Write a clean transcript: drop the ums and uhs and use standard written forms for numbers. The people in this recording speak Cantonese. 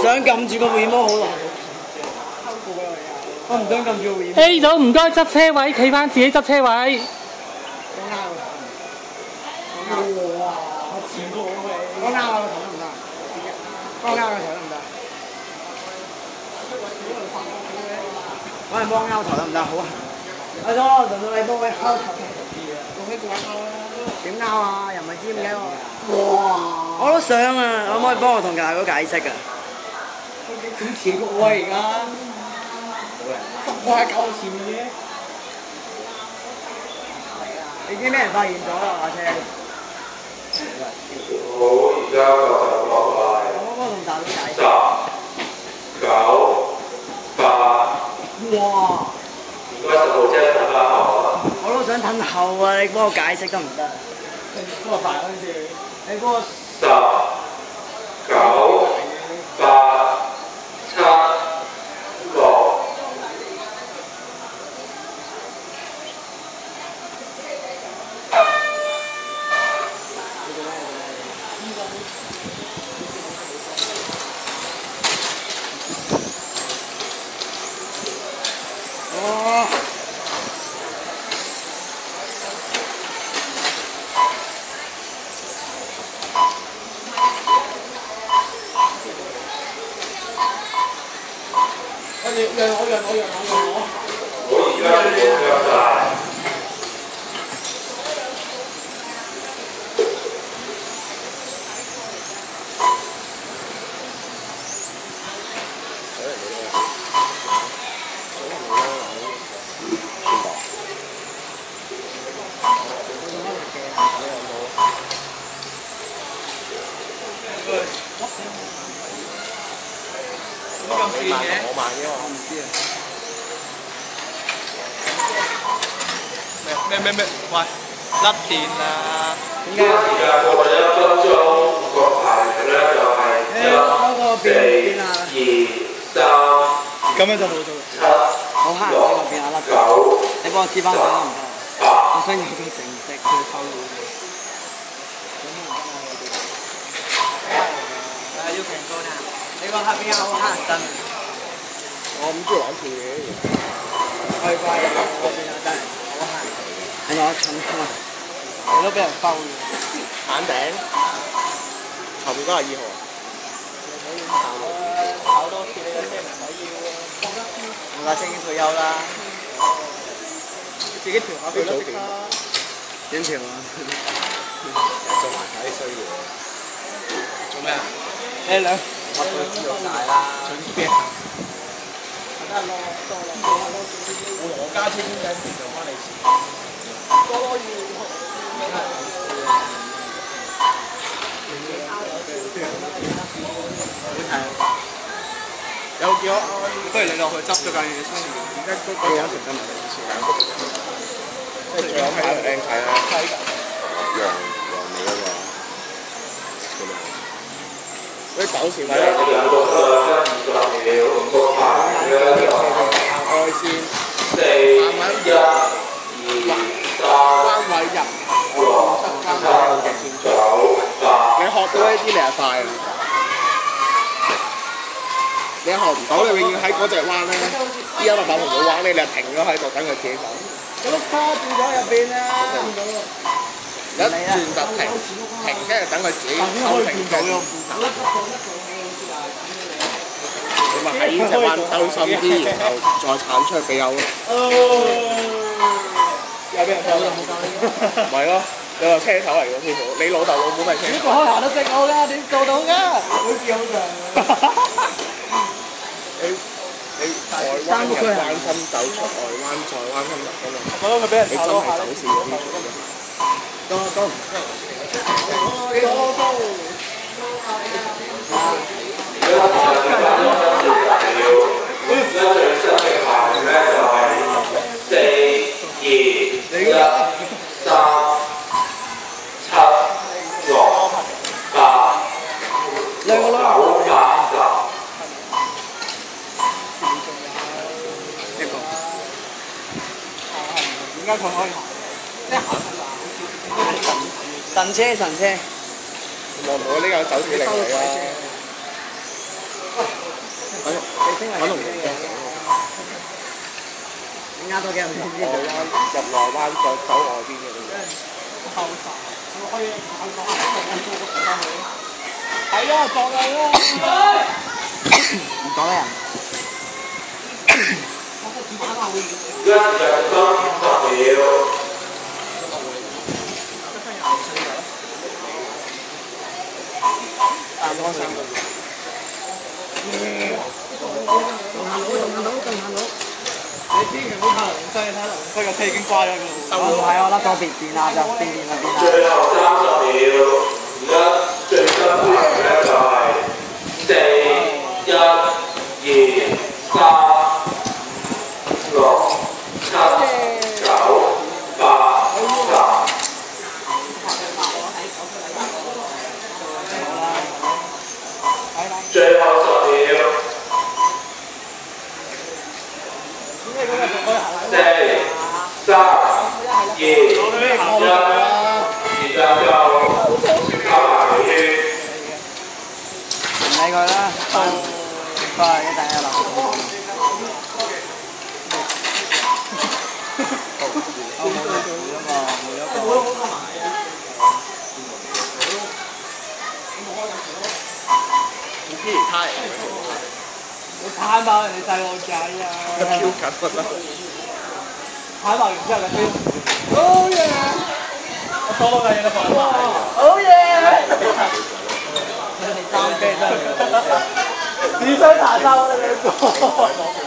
想撳住個 remote 好耐。我唔想撳住個 remote。 A 組唔該執車位，企翻自己執車位。 哇！我前過你。我啱啊，個頭得唔得？我啱個頭得唔得？我係幫拗頭得唔得？好啊！阿叔，輪到你幫我拗頭。用咩棍拗啊？點拗啊？又唔係知點解喎？哇！我都想啊，可唔可以幫我同大佬解釋啊？點前個位而家？我係夠前面嘅。已經俾人發現咗啦，架車。好，而家就落嚟。我幫同大佬解釋。10、9、8。哇！唔該10號車褪翻後啊！我都想褪後啊，你幫我解釋得唔得？幫我快嗰陣時，你幫我。10、9、8、7、6。哦。讓我。我而家讓晒。我慢嘅，我唔知啊。 咩？喂，甩電啊！ 點解？時間過1分鐘，個排名咧就係1、4、2、3。 咁樣就冇做。 7、好黑，呢個變下甩。9。你幫我黐翻佢得唔得？我想要個成績去抽料。要平高啦！你個黑邊好黑人憎。我唔中意玩跳嘢嘅。開怪啊！嗰邊啊真係好黑。係咪我近啊？你都俾人摟嘅。眼頂。後面92號。考多次你有咩唔使要啊？吳家清已經退休啦。自己調下佢都識啦。點調啊？做埋曬啲衰嘢。做咩啊？你兩乜都知道晒啦。做咩啊？我同我家姐傾偈，就翻嚟遲。多要。有幾多？不如你落去執咗架嘢先。而家嗰有成斤2錢。即係仲有睇下靚睇啦。羊尾嗰個。嗰啲9線位嚟嘅。外線慢慢入，關位入，關位有嘅。你學到呢啲你係快啦。你學唔到，你永遠喺嗰隻彎咧，D180冇彎你就停咗喺度等佢自己走。嗰碌卡住咗入邊啦。一轉就停，跟住等佢自己收停嘅。你咪喺隻彎兜深啲，然後再鏟出去俾友咯。有俾人偷啦！唔係咯，你話車手嚟嘅師傅，你老豆老母咪車手。呢個開行都識我㗎，點做到㗎？好似好長。你外彎入彎心走出外彎，再彎心入㗎嘛。我覺得佢俾人炒咗下。你真係走線嗰啲做嘅。多。幾多刀？最新嘅排名咧就係4、2、1、3、7、6、8、9、10。一個。點解佢可以行？即係行神車。望唔到呢個走死嚟㗎。 揾龍嘅。 啱到幾人先知？ 入內灣走外邊嘅。 後殺，我可以係啊，撞你啦！ 唔講咩人？ 而家時間10秒。 仲行到。 你千祈唔好拍龍西，睇龍西個車已經瓜咗㗎。 唔係我甩咗電啦，就變電啦。 最後30秒，而家最辛苦嘅咧就係4、1、2、3、6、7、9、8、10。最後10秒。4、3、2、1，時間夠，交埋回圈。 唔理佢啦，都係一陣一流。 你攤爆人哋細路仔啊！ 超緊啦！ 攤爆完之後就飛。好嘢！我多嘅嘢都放埋。 好嘢！你哋三飛真係， 只想彈收你兩個。